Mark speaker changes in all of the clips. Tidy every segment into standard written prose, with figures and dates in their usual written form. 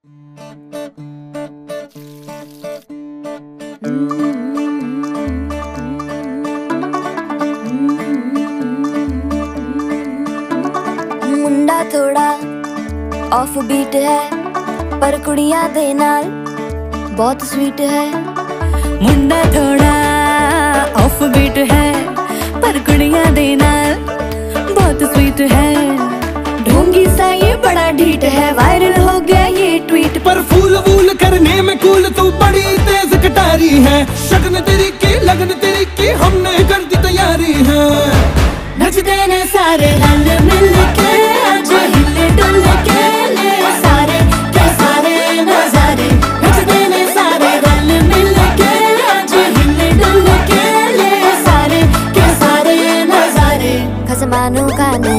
Speaker 1: मुंडा थोड़ा off beat है पर कुड़ियां दे नाल बहुत स्वीट है।
Speaker 2: मुंडा थोड़ा ऑफ बीट है पर कुड़ियां दे नाल बहुत स्वीट है।
Speaker 1: ढोंगी सा ये बड़ा ढीठ है, वायरल हो गया ये ट्वीट।
Speaker 3: पर फूल वूल करने में कूल तू बड़ी तेज कटारी है। शगन तेरी की लगन तेरी की हमने कर दी तैयारी है।
Speaker 1: नचते ने सारे रल मिल के आज हिले डुल के ले सारे के सारे नजारे। नचते ने सारे रल मिल के आज हिले डुल के ले सारे के सारे नजारे। खसमानू खाने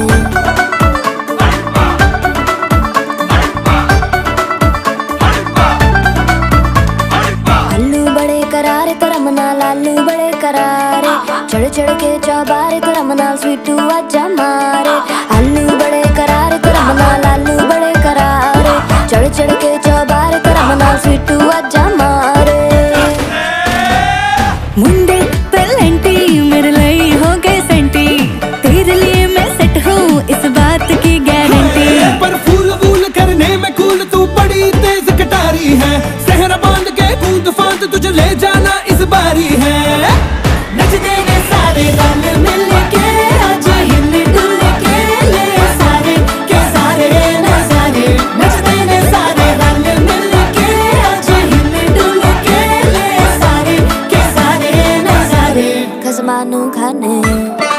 Speaker 1: लालू बड़े करारे, चढ़ चढ़ के चौबारे तो रमना स्वीटू आजा मारे। आलू बड़े करारे तो रमना लालू बड़े करारे, चढ़ चढ़ के चौबारे तो रमना स्वीटू आजा मारे।
Speaker 2: मुंडे पेलेंटी मेरे लिए हो गए सेंटी, तेरे लिए मैं सेट हूँ इस बात की गारंटी।
Speaker 3: पर फूल वूल करने में कूल तू बड़ी तेज कटारी है। सहरा बांध के कूद फांद तुझे ले जाना इस बारी है।
Speaker 1: नचते ने सारे रल मिल के आज हिले डुल के ले सारे के सारे नजारे। नचते ने सारे रल मिल के आज हिले डुल के ले सारे के सारे नजारे। खसमानू खाने